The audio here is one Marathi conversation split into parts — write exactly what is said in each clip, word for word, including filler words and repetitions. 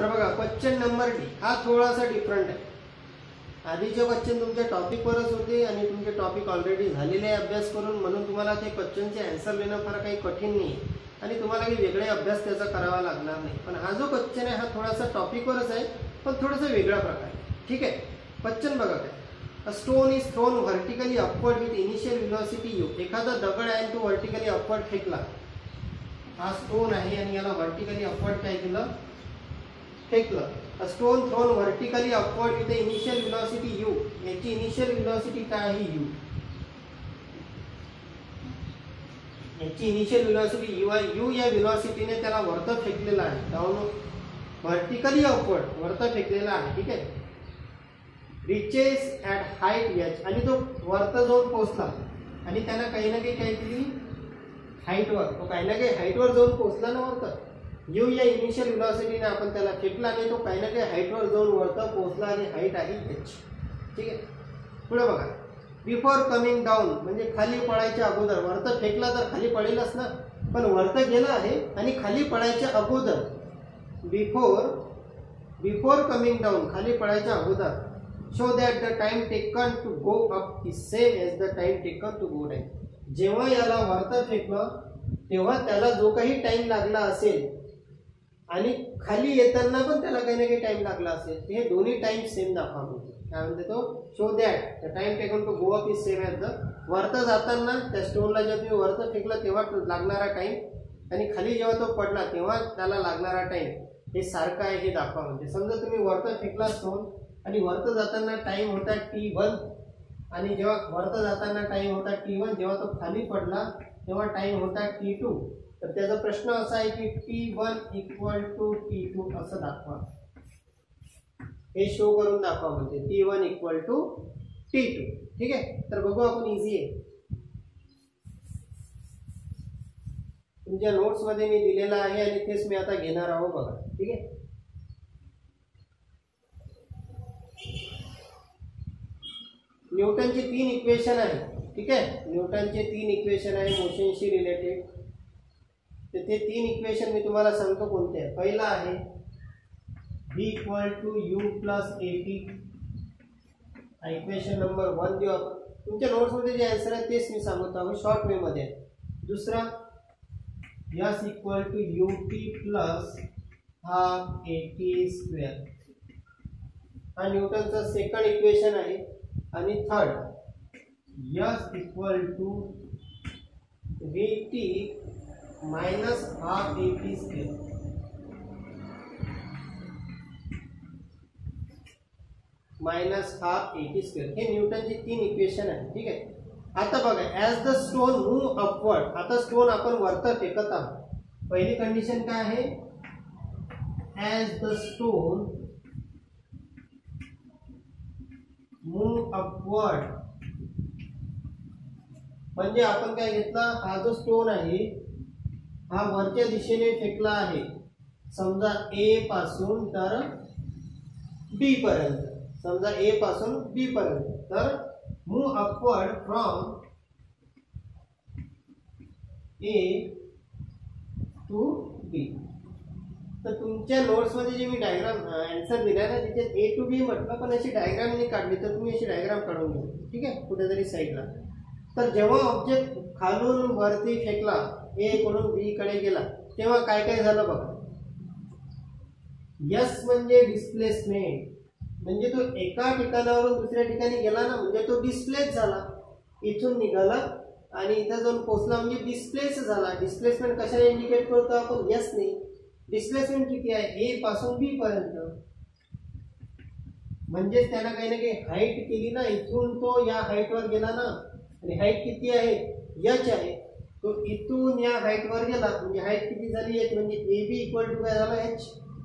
तर बघा क्वेश्चन नंबर डी हा थोडासा डिफरंट आहे. आधीचे क्वेश्चन तुमच्या टॉपिकवरच होते आणि तुमचे टॉपिक ऑलरेडी झालेले आहे अभ्यास करून, म्हणून तुम्हाला ते क्वेश्चनचे आन्सर लिहिणं फार काही कठीण नाही आणि तुम्हाला काही वेगळे अभ्यास त्याचा करावा लागणार नाही. पण हा जो क्वेश्चन आहे हा थोडासा टॉपिकवरच आहे पण थोडासा वेगळा प्रकार आहे. ठीक आहे, क्वेश्चन बघा काय. A stone is thrown vertically upward with initial velocity U. एखादा दगड आहे तो व्हर्टिकली अपवर्ड फेकला. हा स्टोन आहे आणि याला व्हर्टिकली अपवर्ड काय केलं, फेकलं. A stone thrown vertically upward with initial velocity U. याची इनिशियल वेलोसिटी काय आहे, यू. याची इनिशियल वेलोसिटी यू आहे. यू या वेलोसिटीने त्याला वरत फेकलेला आहे, डाऊन व्हर्टिकली अपवर्ड वरत फेकलेला आहे. ठीक आहे, रिचेस ॲट हाईट एच. आणि तो वरत जाऊन पोहोचला आणि त्यानं काही ना काही काय केली हाईटवर, तो काही ना काही हाईटवर जाऊन पोहोचला ना वरत. यू या इनिशियल वेलोसिटीने आपण त्याला फेकला आणि तो काही ना काही हाईटवर जाऊन वरत पोहोचला आणि हाईट आहे एच. ठीक आहे, पुढे बघा. बिफोर कमिंग डाऊन म्हणजे खाली पडायच्या अगोदर. वरत फेकला तर खाली पडेलच ना, पण वरत गेला आहे आणि खाली पडायच्या अगोदर. बिफोर बिफोर कमिंग डाऊन खाली पडायच्या अगोदर. Show that the time taken to go up is same as the time taken to go down. जेव्हा याला वरत फेकलं तेव्हा त्याला जो काही टाइम लागला असेल आणि खाली येताना पण त्याला काही ना काही टाइम लागला असेल, हे दोन्ही टाइम सेम दाखवा म्हणते. काय म्हणते तो, show that the time taken to go up is same as the. वरत जाताना त्या स्टोनला जेव्हा तुम्ही वरत फेकलं तेव्हा लागणारा टाइम आणि खाली जेव्हा तो पडला तेव्हा त्याला लागणारा टाइम हे सारखं आहे हे दाखवा म्हणते. समजा तुम्ही वरत फेकला स्टोन आणि वरत जाताना टाइम होता टी वन आणि जेव्हा वरत जाताना टाइम होता टी वन, जेव्हा तो खाली पडला तेव्हा टाइम होता टी टू. तर त्याचा प्रश्न असा आहे की T one equal to T two असं दाखवा. हे शो करून दाखवा म्हणते, T one equal to T two. ठीक आहे, तर बघू आपण. इझी आहे, तुमच्या नोट्स मध्ये मी दिलेला आहे आणि तेच मी आता घेणार आहोत बघा. ठीक आहे, न्यूटनचे तीन इक्वेशन आहे. ठीक आहे, न्यूटनचे तीन इक्वेशन आहे मोशनशी रिलेटेड. तर ते तीन इक्वेशन मी तुम्हाला सांगतो कोणते आहे. पहिला आहे v equal to U plus A T. Equation number one देऊ आपण. तुमच्या नोट्समध्ये जे आन्सर आहे तेच मी सांगतो आहोत शॉर्ट वे मध्ये. दुसरा S equal to U T plus half A T square. हा न्यूटनचा सेकंड इक्वेशन आहे. आणि third S equal to V T minus half A T square. Minus half A T square. हे न्यूटनची तीन इक्वेशन आहे. ठीक आहे, आता बघा. As the stone move upward. आता स्टोन आपण वरत फेकत आहोत. पहिली कंडिशन काय आहे, as the stone move upward म्हणजे आपण काय घेतला, हा जो स्टोन आहे हा वरच्या दिशेने फेकला आहे. समजा ए पासून तर बी पर्यंत. समजा ए पासून बी पर्यंत. तर move upward from A to B. तर तुमच्या नोट्स मध्ये जे मी डायग्राम आन्सर दिला ना तिथे ए टू बी म्हटलं, पण अशी डायग्राम नाही काढली तर तुम्ही अशी डायग्राम काढून घ्या. ठीक आहे, कुठेतरी साईडला. तर जेव्हा ऑब्जेक्ट खालून वरती फेकला, ए कडून बी कडे गेला, तेव्हा काय काय झालं बघा. यस म्हणजे डिस्प्लेसमेंट, म्हणजे तो एका ठिकाणावरून दुसऱ्या ठिकाणी गेला ना, म्हणजे तो डिस्प्लेस झाला. इथून निघाला आणि इथं जाऊन पोहोचला म्हणजे डिस्प्लेस झाला. डिस्प्लेसमेंट कशाने इंडिकेट करतो आपण, यस नाही. डिस्प्लेसमेंट किती आहे, ए पासून बी पर्यंत. म्हणजे त्याला काही ना काही हाईट केली ना, इथून तो या हाईटवर गेला ना. आणि हाईट किती आहे, एच आहे. तो इथून या हाईटवर गेला म्हणजे हाईट किती झाली, एच. म्हणजे ए बी इक्वल टू काय झाला, एच.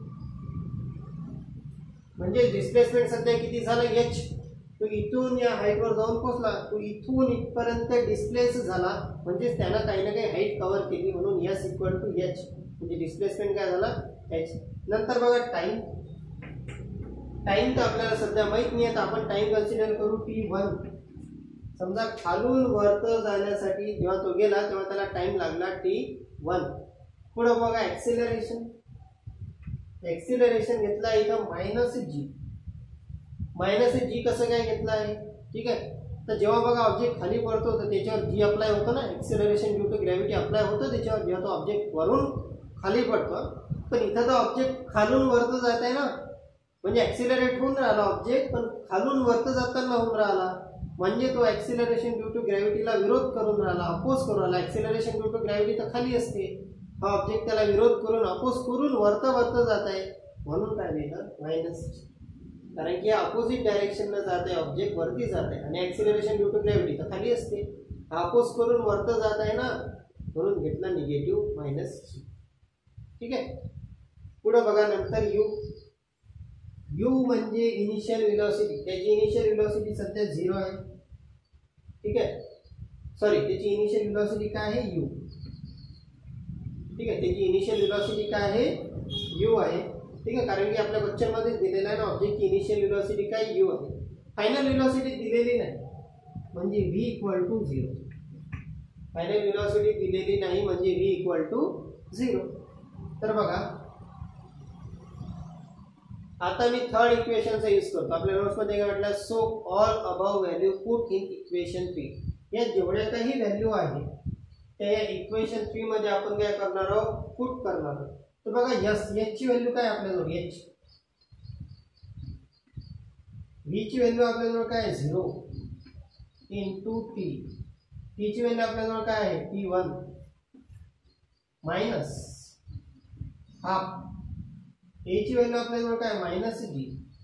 म्हणजे डिस्प्लेसमेंट सध्या किती झालं, एच. तो इथून या हाईटवर जाऊन पोहोचला, तो इथून इथपर्यंत डिस्प्लेस झाला म्हणजे त्याला काही ना काही हाईट कव्हर केली, म्हणून एस इक्वल टू एच. म्हणजे डिस्प्लेसमेंट काय झाला, एच. नंतर बघा टाइम. टाइम तर आपल्याला सध्या माहित नाही आहे, आपण टाइम कन्सिडर करू टी वन. समजा खालून वरत जाण्यासाठी जेव्हा तो गेला तेव्हा त्याला टाइम लागला टी वन. पुढे बघा ऍक्सेलरेशन. एक्सिलरेशन घेतला आहे इथं मायनस जी. मायनस जी कसं काय घेतलं आहे, ठीक आहे. तर जेव्हा बघा ऑब्जेक्ट खाली पडतो तर त्याच्यावर जी अप्लाय होतं ना, acceleration due to gravity apply होतं त्याच्यावर, जेव्हा तो ऑब्जेक्ट वरून खाली पडतो. पण इथं तर ऑब्जेक्ट खालून वरतं जात आहे ना, म्हणजे ऍक्सिलरेट होऊन राहिला ऑब्जेक्ट, पण खालून वरतं जाताना होऊन राहिला, म्हणजे तो ऍक्सिलरेशन ड्यू टू ग्रॅव्हिटीला विरोध करून राहिला, अपोज करून राहिला. ऍक्सिलरेशन ड्यू टू ग्रॅव्हिटी तर खाली असते, हा ऑब्जेक्ट त्याला विरोध करून अपोज करून वरतं वरतं जात आहे, म्हणून काय लिहिलं मायनस. कारण की अपोजिट डायरेक्शनला जात आहे ऑब्जेक्ट, वरती जात आहे, आणि ऍक्सिलरेशन ड्यू टू ग्रॅव्हिटी तर खाली असते, अपोज करून वरतं जात आहे ना, म्हणून घेतला निगेटिव्ह मायनस. ठीक आहे. पुढे बघा नंतर यू. यू म्हणजे इनिशियल व्हेलॉसिटी. त्याची इनिशियल व्हेलॉसिटी सध्या झिरो आहे. ठीक आहे. सॉरी, त्याची इनिशियल व्हेलॉसिटी काय आहे, यू. ठीक आहे. त्याची इनिशियल व्हेलॉसिटी काय आहे, यू आहे. ठीक आहे. कारण की आपल्या क्वेश्चन मध्ये दिलेला आहे ना ऑब्जेक्टची इनिशियल व्हेलॉसिटी काय, यू आहे. फायनल व्हेलॉसिटी दिलेली नाही, म्हणजे V equal to zero. Final velocity दिलेली नाही म्हणजे व्ही इक्वल टू झिरो. तर बघा आता मी थर्ड इक्वेशनचा यूज करतो. आपल्या नोट्समध्ये काय म्हटलं, so all above value put in equation three. या जेवढ्या काही व्हॅल्यू आहे त्या या इक्वेशन थ्री मध्ये आपण काय करणार आहोत, पुट करणार आहोत. तर बघा यस, एच ची व्हॅल्यू काय आपल्याजवळ, एच. व्ही ची व्हॅल्यू आपल्याजवळ काय आहे, झिरो इंटू टी. टी ची व्हॅल्यू आपल्याजवळ काय आहे, T one minus half. A ची व्हॅल्यू आपल्याजवळ काय, मायनस जी.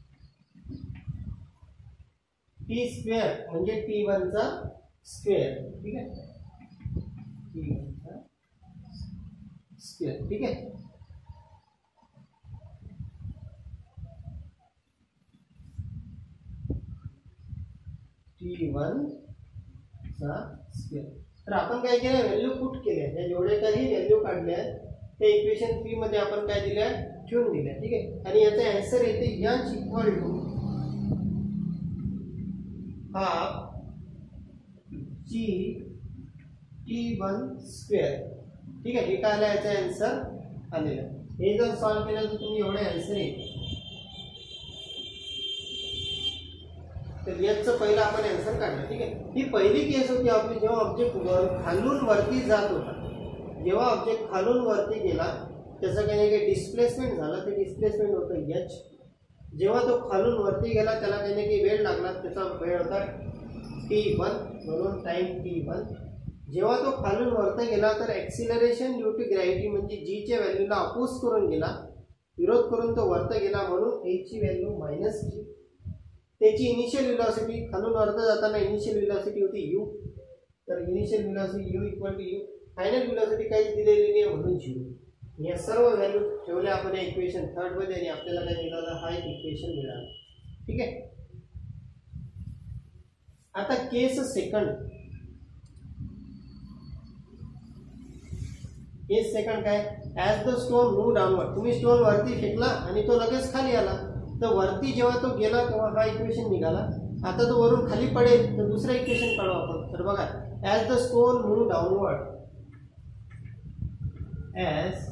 टी स्क्वेअर म्हणजे टी वन चा स्क्वेअर. ठीक आहे, टी वन चा स्क्वेअर. ठीक आहे. टी वन चा स्क्वेअर. तर आपण काय केलं, व्हॅल्यू पुट केल्या, या जेवढे काही व्हॅल्यू काढल्या त्या इक्वेशन थ्री मध्ये आपण काय दिल्या, ठेवून दिल्या. ठीक आहे. आणि याचा आन्सर येते H equal to half G T one square. ठीक आहे. हे काय आलं, याचा आन्सर आलेला. हे जर सॉल्व्ह केलं तर तुम्ही एवढे आन्सर येईल. तर याचं पहिलं आपण आन्सर काढलं. ठीक आहे. ही पहिली केस होती आपली, जेव्हा ऑब्जेक्ट वर खालून वरती जात होता. जेव्हा ऑब्जेक्ट खालून वरती गेला त्याचं काही काही डिस्प्लेसमेंट झालं, ते डिस्प्लेसमेंट होतं एच. जेव्हा तो खालून वरती गेला त्याला काही ना काही वेळ लागला, त्याचा वेळ होता टी वन, म्हणून टाइम टी वन. जेव्हा तो खालून वरती गेला तर ऍक्सिलरेशन ड्यू टू ग्रॅव्हिटी म्हणजे जी च्या व्हॅल्यूला अपोज करून गेला, विरोध करून तो वरती गेला, म्हणून ए ची व्हॅल्यू मायनस जी. त्याची इनिशियल व्हेलॉसिटी खालून वरती जाताना इनिशियल व्हेलॉसिटी होती यू. तर initial velocity U equal to U. Final velocity काही दिलेली नाही म्हणून झिरो. या सर्व व्हॅल्यू ठेवल्या आपण या इक्वेशन थर्ड मध्ये, आणि आपल्याला काय मिळालं, हा एक इक्वेशन मिळालं. ठीक आहे. आता केस सेकंड. केस सेकंड काय, as the stone move downward. तुम्ही स्टोन वरती फेकला आणि तो लगेच खाली आला, तर वरती जेव्हा तो गेला तेव्हा हा इक्वेशन निघाला. आता तो वरून खाली पडेल तर दुसरं इक्वेशन काढू आपण. तर बघा, as the stone move downward, as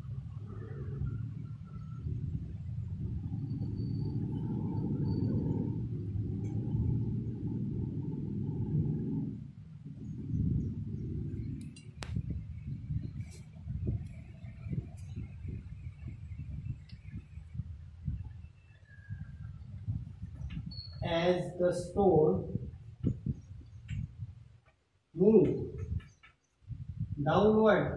as the stone move downward,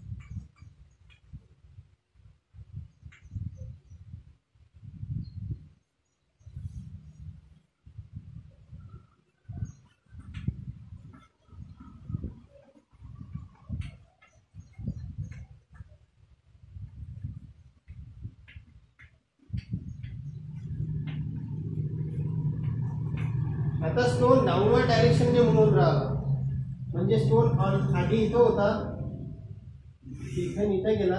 आता स्टोन डाऊनवर्ड डायरेक्शनने मूव्ह राहिला, म्हणजे स्टोन आधी इथं होता, इथून इथं गेला,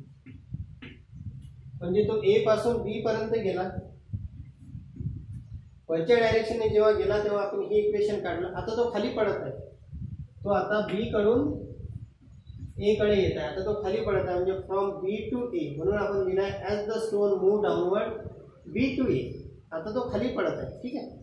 म्हणजे तो ए पासून बी पर्यंत गेला. वरच्या डायरेक्शनने जेव्हा गेला तेव्हा आपण ही इक्वेशन काढलं. आता तो खाली पडत आहे, तो आता बी कडून ए कडे येत आहे, आता तो खाली पडत आहे म्हणजे फ्रॉम बी टू ए, म्हणून आपण लिहिलाय as the stone move downward B to A. आता तो खाली पडत आहे. ठीक आहे,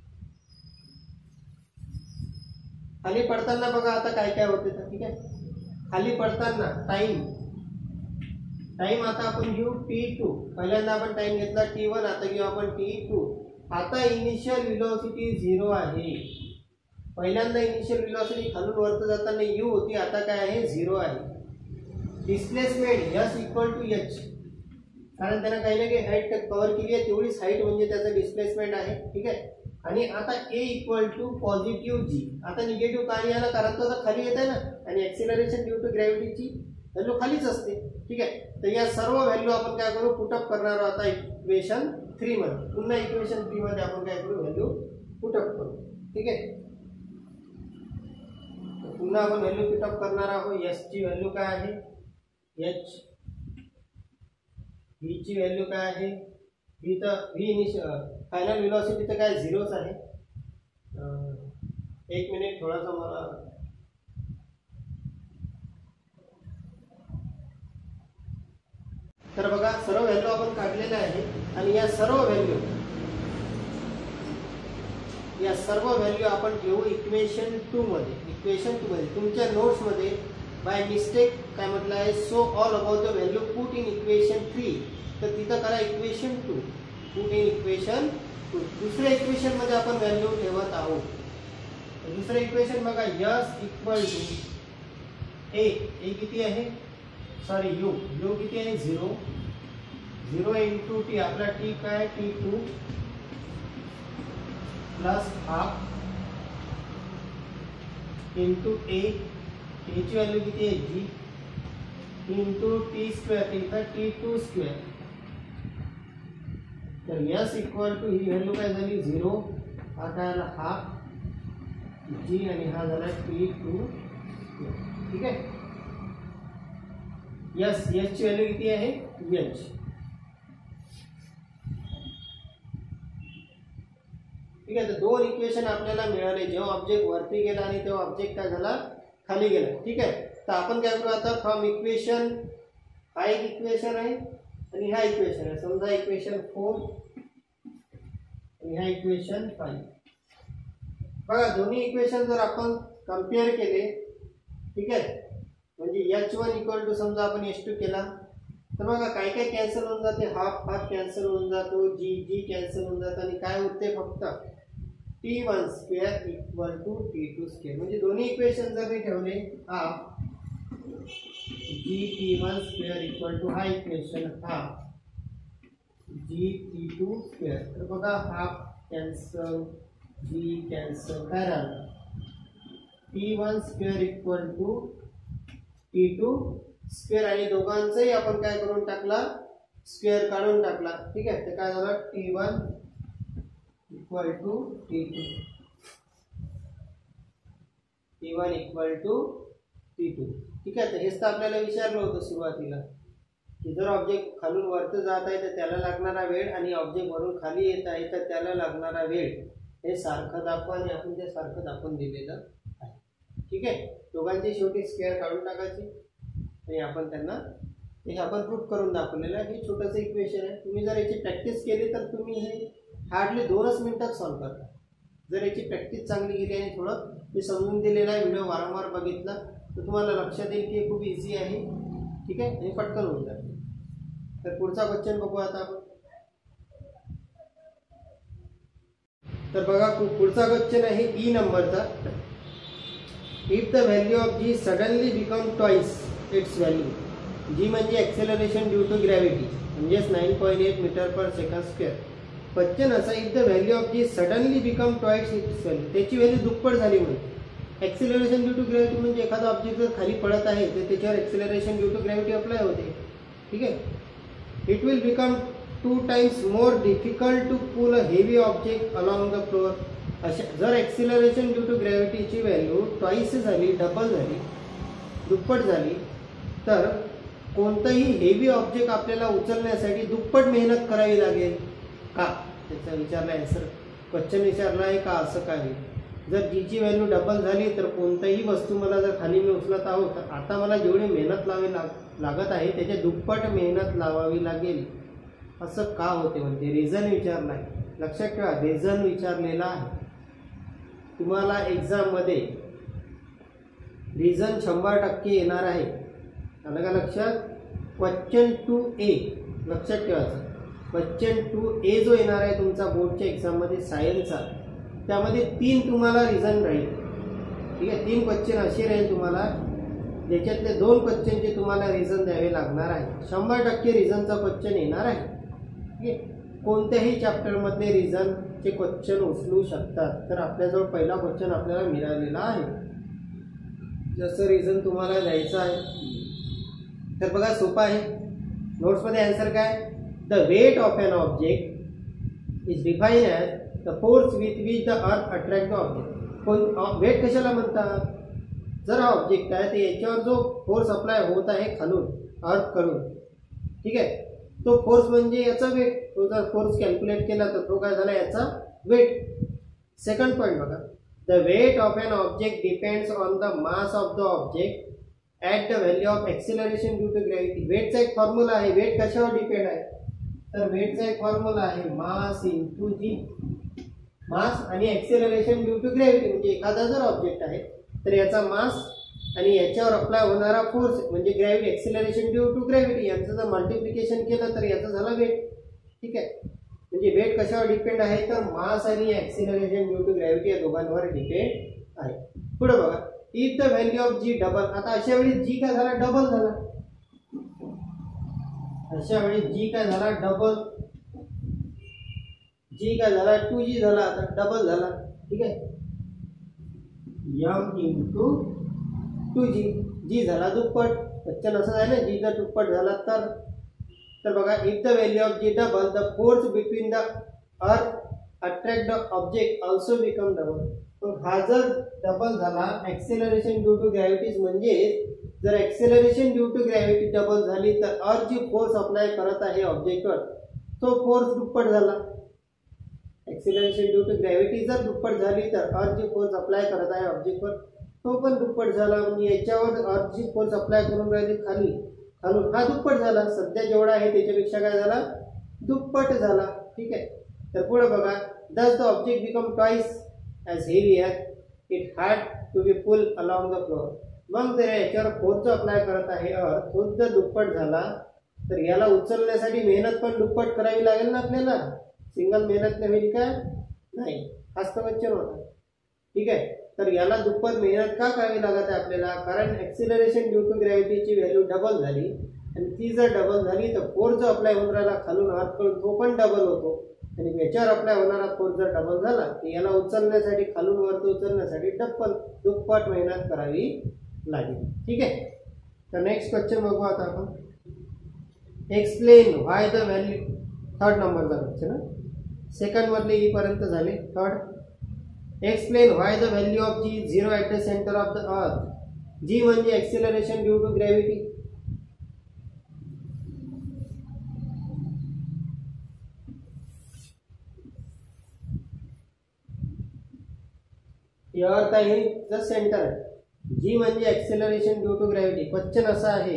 खाली पडताना बघा आता काय काय होते तर. ठीक आहे, खाली पडताना टाइम टाइम आता आपण घेऊ टी टू. पहिल्यांदा आपण टाइम घेतला टी वन, आता घेऊ आपण टी टू. आता इनिशियल व्हेलॉसिटी झिरो आहे. पहिल्यांदा इनिशियल व्हेलॉसिटी खालून वरती जाताना यू होती, आता काय आहे झिरो आहे. Displacement S equal to H, कारण त्यानं काही ना काही हाईट कव्हर केली आहे, तेवढीच हाईट म्हणजे त्याचं डिस्प्लेसमेंट आहे. ठीक आहे, आणि आता A equal to positive G. आता निगेटिव्ह का नाही आला, कारण तो आता खाली येत आहे ना, आणि ऍक्सिलरेशन ड्यू टू ग्रॅव्हिटीची व्हॅल्यू खालीच असते. ठीक आहे, तर या सर्व व्हॅल्यू आपण काय करू, पुटअप करणार आहोत आता इक्वेशन थ्री मध्ये. पुन्हा इक्वेशन थ्री मध्ये आपण काय करू, व्हॅल्यू पुटअप करू. ठीक आहे, पुन्हा आपण व्हॅल्यू पुटअप करणार आहोत. एस ची व्हॅल्यू काय आहे, एच. व्ही ची व्हॅल्यू काय आहे, व्ही तर व्ही इनिशियल फायनल व्हेलॉसिटी तर काय झिरोच आहे. एक मिनिट थोडासा मला तर बघा सर्व व्हॅल्यू आपण काढलेल्या आहे, आणि या सर्व व्हॅल्यू या सर्व व्हॅल्यू आपण घेऊ इक्वेशन टू मध्ये. इक्वेशन टू मध्ये तुमच्या नोट्स मध्ये बाय मिस्टेक काय म्हटलं आहे, so all about the value put in equation three, तर तिथं करा equation two, put in equation two. दुसऱ्या इक्वेशन मध्ये आपण व्हॅल्यू ठेवत आहोत. दुसरं इक्वेशन बघा, S equal to A. A किती आहे, सॉरी यू यू किती आहे झिरो. झिरो इंटू टी, आपला टी काय T two plus half into ए. ची व्हॅल्यू किती आहे जी इंटू टी स्क्वेअर, इथं टी टू स्क्वेअर. तर यस इक्वल टू ही व्हॅल्यू काय झाली झिरो, हा काय आला हाफ जी, आणि हा झाला टी टू स्क्वेअर. ठीक आहे, यस यस ची व्हॅल्यू किती आहे एच. ठीक आहे, तर दोन इक्वेशन आपल्याला मिळाले. जेव्हा ऑब्जेक्ट वरती गेला आणि तेव्हा ऑब्जेक्ट काय झाला खाली गेला. ठीक आहे, तर आपण काय करू आता, फ्रॉम इक्वेशन, हा एक इक्वेशन आहे आणि हा इक्वेशन आहे. समजा इक्वेशन फोर आणि हा इक्वेशन फाईव्ह. बघा दोन्ही इक्वेशन जर आपण कम्पेअर केले, ठीक आहे, म्हणजे एच वन इक्वल टू समजा आपण एच टू केला, तर बघा काय काय कॅन्सल होऊन जाते, हाफ हाफ कॅन्सल होऊन जातो, जी जी कॅन्सल होऊन जातं, आणि काय होते फक्त T one square equal to T two square. म्हणजे दोन्ही इक्वेशन जर मी ठेवले, half G T one square equal to हा equation half G T two square. तर बघा हाफ कॅन्सल, जी कॅन्सल, काय राहिलं T one square equal to T two square, आणि दोघांचंही आपण काय करून टाकला, स्क्वेअर काढून टाकला. ठीक आहे, तर काय झालं T one equal to T two, T one equal to T two. ठीक आहे, तर हेच तर आपल्याला विचारलं होतं सुरुवातीला, की जर ऑब्जेक्ट खालून वरती जात आहे तर त्याला लागणारा वेळ, आणि ऑब्जेक्ट वरून खाली येत आहे तर त्याला लागणारा वेळ हे सारखं दाखवा, आणि आपण ते सारखं दाखवून दिलेलं आहे. ठीक आहे, दोघांची शेवटी स्क्वेअर काढून टाकायची, आणि आपण त्यांना हे आपण प्रूफ करून दाखवलेलं आहे. हे छोटंसं इक्वेशन आहे. तुम्ही जर याची प्रॅक्टिस केली तर तुम्ही हे हार्डली दोनच मिनिटात सॉल्व्ह करता. जर याची प्रॅक्टिस चांगली केली आणि थोडं मी समजून दिलेला आहे, व्हिडिओ वारंवार बघितला, तर तुम्हाला लक्षात येईल की हे खूप इझी आहे. ठीक आहे, हे पटकन होऊन जाते. तर पुढचा क्वेश्चन बघू आता आपण. तर बघा पुढचा क्वेश्चन आहे ई नंबरचा. If the value of G suddenly become twice its value, G म्हणजे ॲक्सेलरेशन ड्यू टू ग्रॅव्हिटी, म्हणजेच nine point eight metre per second square. Question असा, if the value of G suddenly become twice its value, त्याची व्हॅल्यू दुप्पट झाली म्हणजे. ॲक्सेलरेशन ड्यू टू ग्रॅव्हिटी म्हणजे एखादा ऑब्जेक्ट जर खाली पडत आहे तर त्याच्यावर acceleration due to gravity apply होते. ठीक आहे, it will become two times more difficult to pull a heavy object along the floor. अशा जर ॲक्सेलरेशन ड्यू टू ग्रॅव्हिटीची व्हॅल्यू ट्वाइस झाली, डबल झाली, दुप्पट झाली, तर कोणतंही हेवी ऑब्जेक्ट आपल्याला उचलण्यासाठी दुप्पट मेहनत करावी लागेल का, त्याचा विचारला आन्सर. क्वेश्चन विचारला आहे का, असं काय. जर जीची व्हॅल्यू डबल झाली तर कोणतीही वस्तू मला जर खाली मी उचलत आहो तर आता मला जेवढी मेहनत लावावी लाग लागत आहे त्याच्या दुप्पट मेहनत लावावी लागेल. असं का होते म्हणते रिझन विचारला आहे. लक्षात ठेवा रिझन विचारलेला आहे. तुम्हाला एक्झाममध्ये रिझन शंभर टक्के येणार आहे. आलं का लक्षात. क्वेश्चन टू ए लक्षात ठेवायचं. क्वेश्चन टू ए जो येणार आहे तुमचा बोर्डच्या एक्झाममध्ये सायन्सचा त्यामध्ये तीन तुम्हाला रिझन राहील. ठीक आहे. तीन क्वेश्चन असे राहील तुम्हाला ज्याच्यातले दोन क्वेश्चनचे तुम्हाला रिझन द्यावे लागणार आहे. शंभर टक्के रिझनचा क्वेश्चन येणार आहे. ठीक आहे. कोणत्याही चॅप्टरमधले रिझनचे क्वेश्चन उचलू शकतात. तर आपल्याजवळ पहिला क्वेश्चन आपल्याला मिळालेला आहे. जसं रिझन तुम्हाला द्यायचं आहे तर बघा सोपं आहे. नोट्समध्ये आन्सर काय. The weight of an object is define as the force with which the earth attract the object. कोण वेट कशाला म्हणतात. जर हा ऑब्जेक्ट आहे तर याच्यावर जो फोर्स अप्लाय होत आहे खालून अर्थकडून ठीक आहे तो फोर्स म्हणजे याचा वेट. तो जर फोर्स कॅल्क्युलेट केला तर तो काय झाला याचा वेट. सेकंड पॉईंट बघा. The weight of an object depends on the mass of the object at the value of acceleration due to gravity. वेटचा एक फॉर्म्युला आहे. वेट कशावर डिपेंड आहे तर वेटचा एक फॉर्म्युला आहे मास इंटू जी. मास आणि एक्सेलरेशन ड्यू टू ग्रॅव्हिटी म्हणजे एखादा जर ऑब्जेक्ट आहे तर याचा मास आणि याच्यावर अप्लाय होणारा फोर्स म्हणजे gravity acceleration due to gravity यांचं जर मल्टिप्लिकेशन केलं तर याचं झालं वेट. ठीक आहे. म्हणजे वेट कशावर डिपेंड आहे तर मास आणि एक्सेलरेशन ड्यू टू ग्रॅव्हिटी या दोघांवर डिपेंड आहे. पुढे बघा. If the value of G double. आता अशा वेळी जी काय झाला डबल झाला. अशा वेळी जी काय झाला डबल. जी काय झाला टू जी झाला आता डबल झाला. ठीक आहे. M into two G. G झाला दुप्पट. क्वेश्चन असं आहे ना जी जर दुप्पट झाला तर तर बघा if the value of G double the force between the earth attract the object also become double. पण हा जर डबल झाला एक्सेलरेशन ड्यू टू ग्रॅव्हिटीज म्हणजे जर acceleration due to gravity double झाली तर अर्थ जी फोर्स अप्लाय करत आहे ऑब्जेक्टवर तो फोर्स दुप्पट झाला. एक्सेलरेशन ड्यू टू ग्रॅव्हिटी जर दुप्पट झाली तर अर्थ जी फोर्स अप्लाय करत आहे ऑब्जेक्टवर तो पण दुप्पट झाला. म्हणजे याच्यावर अर्थ जी फोर्स अप्लाय करून राहिली खाली खालून हा दुप्पट झाला. सध्या जेवढा आहे त्याच्यापेक्षा काय झाला दुप्पट झाला. ठीक आहे. तर पुढे बघा. Thus the object become twice as heavy as it had to be pull along the floor. मग जर याच्यावर फोर्स अप्लाय करत आहे अर्थ तोच जर दुप्पट झाला तर याला उचलण्यासाठी मेहनत पण दुप्पट करावी लागेल ना आपल्याला. सिंगल मेहनत होईल का नाही. हाच तर क्वेश्चन होता. ठीक आहे. तर याला दुप्पट मेहनत का करावी लागत आहे आपल्याला कारण एक्सिलरेशन ड्यू टू ग्रॅव्हिटीची व्हॅल्यू डबल झाली आणि ती जर डबल झाली तर फोर्स जो अप्लाय होऊन राहिला खालून अर्थकडून तो पण डबल होतो आणि याच्यावर अप्लाय होणारा फोर्स जर डबल झाला तर याला उचलण्यासाठी खालून वरती उचलण्यासाठी डबल दुप्पट मेहनत करावी लागेल. ठीक आहे. तर नेक्स्ट क्वेश्चन बघू आता आपण. Explain why the value. Third नंबरचा क्वेश्चन. सेकंड मधले ई पर्यंत झाले. Third. Explain why the value of G zero at the centre of the earth. G म्हणजे एक्सेलरेशन ड्यू टू ग्रॅव्हिटी. अर्थ आहे द सेंटर आहे. जी म्हणजे acceleration due to gravity. Question असा आहे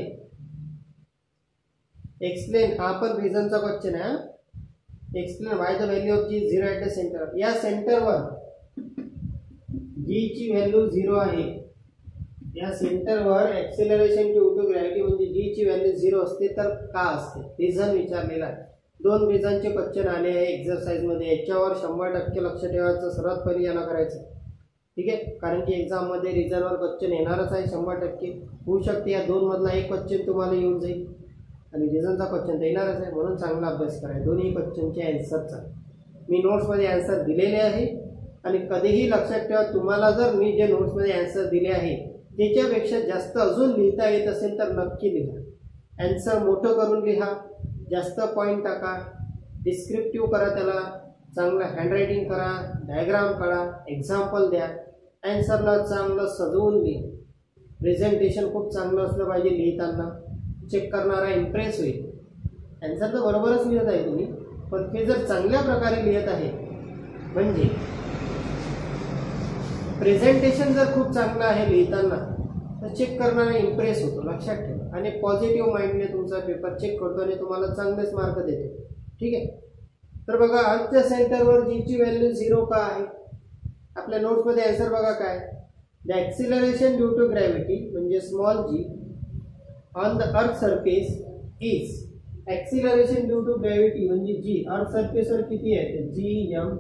एक्सप्लेन. हा पण रिझनचा क्वेश्चन आहे. Explain why the value of G zero at the centre. या सेंटरवर जी ची व्हॅल्यू झिरो आहे. या सेंटरवर एक्सेलरेशन ड्यू टू ग्रॅव्हिटी म्हणजे जी ची व्हॅल्यू झिरो असते तर का असते रिझन विचारलेला आहे. दोन रिझनचे क्वेश्चन आले आहे एक्झरसाइजमध्ये. याच्यावर शंभर टक्के लक्ष ठेवायचं. सर्वात पहिले याला करायचं. ठीक आहे. कारण की एक्झाममध्ये रिझनवर क्वेश्चन येणारच आहे शंभर टक्के. होऊ शकते या दोन मधला एक क्वेश्चन तुम्हाला येऊन जाईल आणि रिझनचा क्वेश्चन तर येणारच आहे. म्हणून चांगला अभ्यास करायचा दोन्ही क्वेश्चनचे ॲन्सरचा. मी नोट्समध्ये ॲन्सर दिलेले आहे आणि कधीही लक्षात ठेवा तुम्हाला जर मी जे नोट्समध्ये ॲन्सर दिले आहे त्याच्यापेक्षा जास्त अजून लिहिता येत असेल तर नक्की लिहा. ॲन्सर मोठं करून लिहा. जास्त पॉईंट टाका. डिस्क्रिप्टिव्ह करा. त्याला चांगलं हँडरायटिंग करा. डायग्राम काढा. एक्झाम्पल द्या. ॲन्सरला चांगलं सजवून लिहा. प्रेझेंटेशन खूप चांगलं असलं पाहिजे. लिहिताना चेक करणारा इम्प्रेस होईल. ॲन्सर तर बरोबरच लिहित आहे तुम्ही पण ते जर चांगल्या प्रकारे लिहित आहे म्हणजे प्रेझेंटेशन जर खूप चांगलं आहे लिहिताना तर चेक करणारा इम्प्रेस होतो, लक्षात ठेवा. आणि पॉझिटिव्ह माइंडने तुमचा पेपर चेक करतो आणि तुम्हाला चांगलेच मार्क देतो. ठीक आहे. तर बघा अर्थच्या सेंटरवर जीची व्हॅल्यू झिरो का आहे? आपल्या नोट्समध्ये आन्सर बघा काय. The acceleration due to gravity म्हणजे small G on the earth surface is. Acceleration due to gravity म्हणजे जी अर्थ सरफेसवर किती आहे G M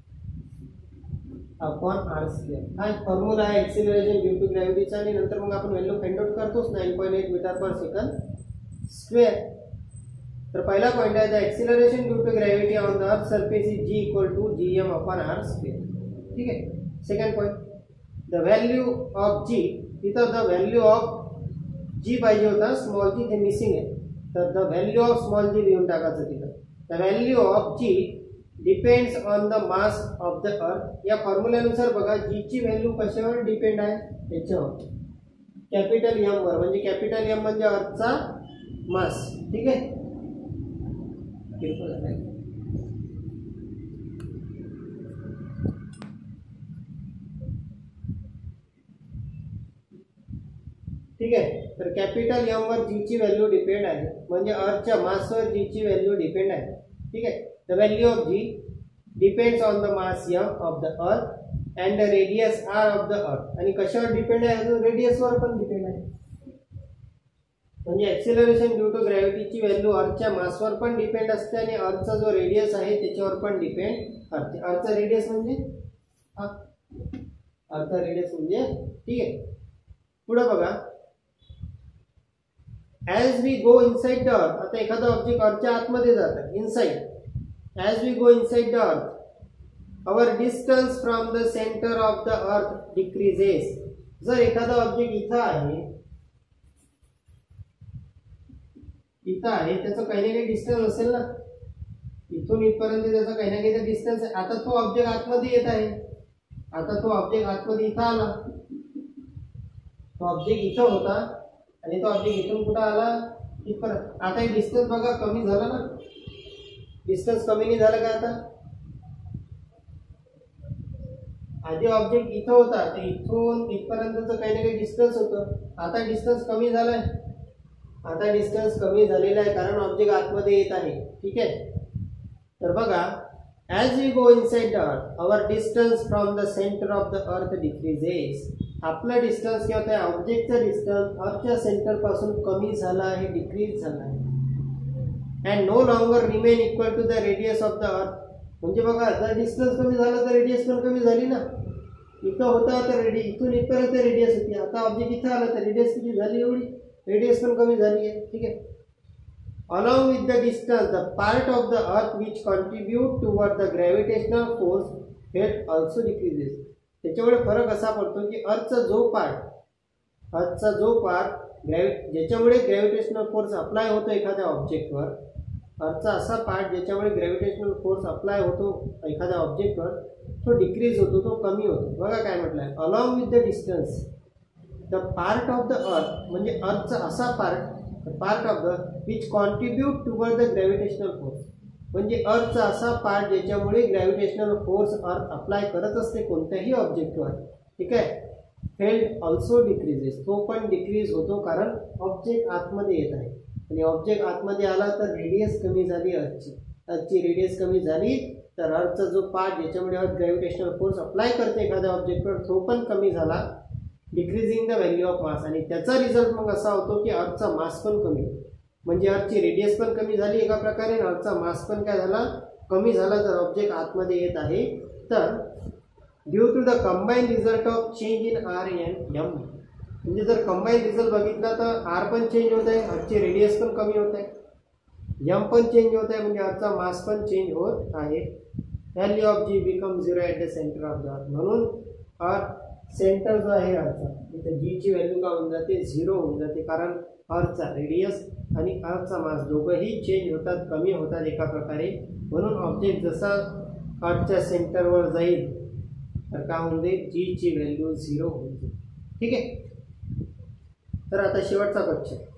upon R square. हा फॉर्म्युला आहे ॲक्सिलरेशन ड्यू टू ग्रॅव्हिटीचा. आणि नंतर मग आपण व्हॅल्यू फाइंड आउट करतोच nine point eight metre per second square. तर पहिला पॉईंट आहे the acceleration due to gravity on the earth surface is G equal to G M upon R square. ठीक आहे. Second point the value of G. इथं द व्हॅल्यू ऑफ जी पाहिजे होता, स्मॉल जी ते मिसिंग आहे. तर the value of small g लिहून टाकायचं तिथं. The value of g depends on the mass of the earth. या फॉर्म्युल्यानुसार बघा जी ची व्हॅल्यू कशावर डिपेंड आहे त्याच्यावर, कॅपिटल एम वर. म्हणजे कॅपिटल एम म्हणजे अर्थचा मास. ठीक आहे. ठीक आहे. तर कॅपिटल एम वर जी ची व्हॅल्यू डिपेंड आहे म्हणजे अर्थच्या मासवर जी ची व्हॅल्यू डिपेंड आहे. ठीक आहे. The value of g depends on the mass M of the earth and the radius R of the earth. आणि कशावर डिपेंड आहे? रेडियसवर पण डिपेंड आहे. म्हणजे ॲक्सिलरेशन ड्यू टू ग्रॅव्हिटीची व्हॅल्यू अर्थच्या मासवर पण डिपेंड असते आणि अर्थचा जो रेडियस आहे त्याच्यावर पण डिपेंड असते. अर्थचा रेडियस म्हणजे हा अर्थचा रेडियस म्हणजे. ठीक आहे. पुढे बघा as we go inside the earth. आता एखादा ऑब्जेक्ट अर्थच्या आतमध्ये जातं inside. As we go inside the earth our distance from the centre of the earth decreases. जर एखादा ऑब्जेक्ट इथं आहे इथं आहे त्याचं काही ना काही डिस्टन्स असेल ना, इथून इथपर्यंत त्याचा काही ना काही डिस्टन्स आहे. आता तो ऑब्जेक्ट आतमध्ये येत आहे. आता तो ऑब्जेक्ट आतमध्ये इथं आला. तो ऑब्जेक्ट इथं होता आणि तो ऑब्जेक्ट इथून कुठं आला इथपर्यंत. आता हे डिस्टन्स बघा कमी झाला ना. डिस्टन्स कमी नाही झालं का? आता आधी ऑब्जेक्ट इथं होता तर इथून इथपर्यंतचं काही ना काही डिस्टन्स होतं. आता डिस्टन्स कमी झालाय. आता डिस्टन्स कमी झालेला आहे कारण ऑब्जेक्ट आतमध्ये येत आहे. ठीक आहे. तर बघा as we go inside the earth our distance from the centre of the earth decreases. आपला डिस्टन्स काय होत आहे? ऑब्जेक्टचा डिस्टन्स अर्थच्या सेंटर पासून कमी झाला आहे, डिक्रीज झाला आहे. And no longer remain equal to the radius of the earth. म्हणजे बघा जर डिस्टन्स कमी झाला तर रेडियस पण कमी झाली ना. इथं होता तर रेडी इथून इथपर्यंत रेडियस होती. आता ऑब्जेक्ट इथं आला तर रेडियस किती झाली? एवढी. रेडियस पण कमी झाली आहे. ठीक आहे. Along with the distance the part of the earth which contribute toward the gravitational force that also decreases. त्याच्यामुळे फरक असा पडतो की अर्थचा जो पार्ट अर्थचा जो पार्ट ग्रॅव्हि ज्याच्यामुळे ग्रॅव्हिटेशनल फोर्स अप्लाय होतो एखाद्या ऑब्जेक्टवर, अर्थचा असा पार्ट ज्याच्यामुळे ग्रॅव्हिटेशनल फोर्स अप्लाय होतो एखाद्या ऑब्जेक्टवर, तो डिक्रीज होतो, तो कमी होतो. बघा काय म्हटलं आहे, along with the distance the part of the earth म्हणजे अर्थचा असा part part of the which contribute toward the gravitational force. म्हणजे अर्थचा असा पार्ट ज्याच्यामुळे ग्रॅव्हिटेशनल फोर्स अर्थ अप्लाय करत असते कोणत्याही ऑब्जेक्टवर. ठीक आहे. Field also decreases. तो पण डिक्रीज होतो कारण ऑब्जेक्ट आतमध्ये येत आहे आणि ऑब्जेक्ट आतमध्ये आला तर रेडियस कमी झाली अर्थची. अर्थची रेडियस कमी झाली तर अर्थचा जो पार्ट ज्याच्यामुळे अर्थ ग्रॅव्हिटेशनल फोर्स अप्लाय करते एखाद्या ऑब्जेक्टवर तो पण कमी झाला, decreasing the value of mass. आणि त्याचा रिझल्ट मग असा होतो की अर्थचा मास पण कमी होतो. म्हणजे अर्थची रेडियस पण कमी झाली एका प्रकारे, अर्थचा मास पण काय झाला? कमी झाला. जर ऑब्जेक्ट आतमध्ये येत आहे तर due to the combine result of change in R and M. म्हणजे जर कंबाईन रिझल्ट बघितला तर आर पण चेंज होत आहे, अर्थची रेडियस पण कमी होत आहे, एम पण चेंज होत आहे, म्हणजे अर्थचा मास पण चेंज होत आहे. Value of g become zero at the centre of the earth. म्हणून अर्थ सेंटर जो आहे अर्थचा तिथे जी ची व्हॅल्यू का होऊन जाते? झिरो होऊन जाते. कारण अर्थचा रेडियस आणि अर्थचा मास दोघंही चेंज होतात, कमी होतात एका प्रकारे. म्हणून ऑब्जेक्ट जसा अर्थच्या सेंटरवर जाईल तर काय होऊन जाईल? जी ची व्हॅल्यू झिरो होऊन जाईल. ठीक आहे. तर आता शेवटचा क्वेश्चन